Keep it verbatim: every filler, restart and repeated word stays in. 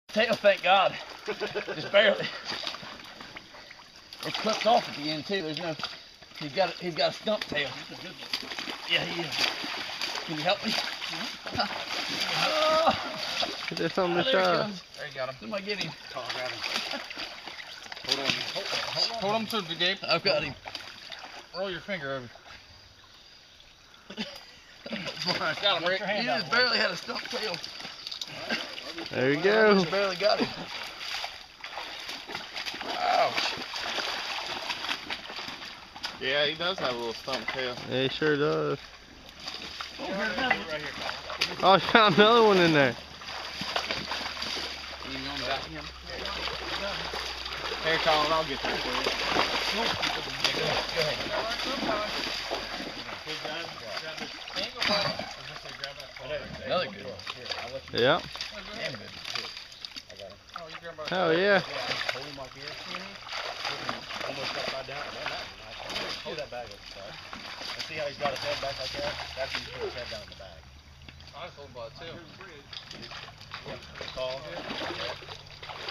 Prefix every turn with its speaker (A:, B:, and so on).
A: Tail, thank God. Just barely. It clips off at the end too. There's no. He's got. He's got a stump tail. Yeah, he is. Can you help me? Oh,
B: There's something
A: oh,
B: to
A: there he
B: try.
A: goes. There you got him. Somebody get him.
C: Oh, I got him. Hold on. Hold, hold on.
D: Hold him to the Gabe.
A: I've got him.
D: Roll your finger over.
A: Got him, Rick. He just barely had a stump tail.
B: There you go.
A: Just barely got him. Ouch.
C: Yeah, he does have a little stump tail.
B: Yeah, he sure does.
A: Oh, here's another one.
C: Right here.
B: Oh, I found another one in there.
A: You going back to him?
C: Here, Colin, I'll get there for you.
A: Go ahead. Another good one.
B: Yeah.
A: Damn good.
B: Oh yeah.
C: Hold him like here. Almost upside down. Hold that bag up, side. And see how he's got his head back like that? That's when you put his head down in the bag.
D: I was holding by two.
C: Call here.